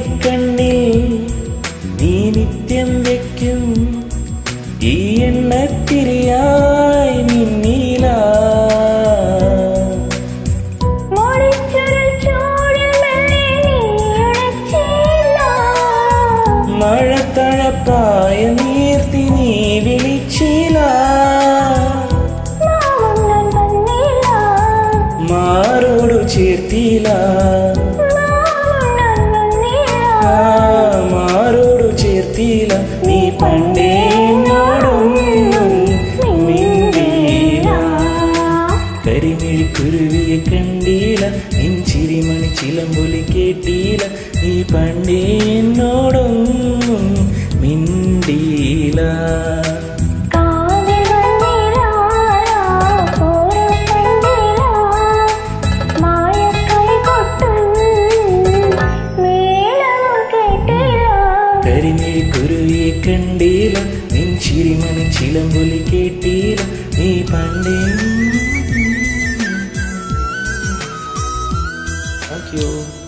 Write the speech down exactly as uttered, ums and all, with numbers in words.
കണ്ണിൽ നീ നിത്യം വെക്കും ഈ എണ്ണത്തിരിയായി നിന്നീല മഴത്തഴപ്പായ നീർത്തി നീ വിളിച്ചില്ല മാറോടു ചേർത്തില്ല മാറോടു ചേർത്തില്ല നീ പണ്ടേ എന്നോടൊന്നും മിണ്ടിയില്ല കരിമിഴിക്കുരുവിയെ കണ്ടില്ല നിൻ ചിരിമണി ചിലമ്പൊലി കേട്ടില്ല നീ പണ്ടേ എന്നോടൊന്നും മിണ്ടിയില്ല കരിമിഴിക്കുരുവിയെ കണ്ടില്ല നിൻ ചിരിമണി ചിലമ്പൊലി കേട്ടില്ല നീ പണ്ടേ. Thank you.